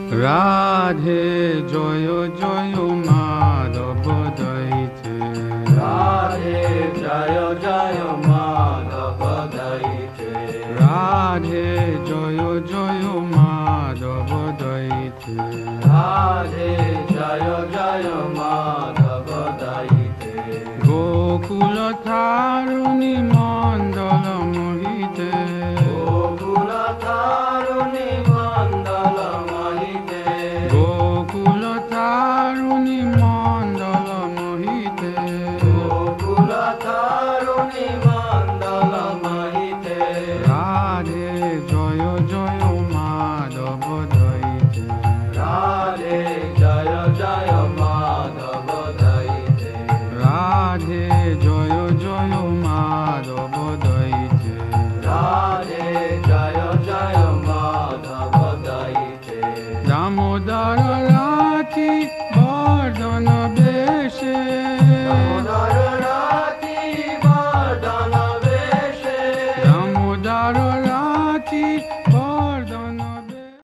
রাধে জয় জয় মাধব দইছে। রাধে জয় জয় মাধব দইছে। রাধে জয় জয় মাধব দইছে। রাধে জয় জয় মাধব দইছে। গোকুল তারুণী মণ্ডল মোহিতে। গোকুল তারুণী মণ্ডল মোহিতে। গোকুল তারুণী মণ্ডল মোহিতে। গোকুল তারুণী মণ্ডল মোহিতে। রাধে জয় জয় মাধব দইছে। রাধে জয় জয় মাধব দইছে। রাধে জয় জয় মাধব দইছে। রাধে জয় জয় মাধব দইছে। দামোদর রাতি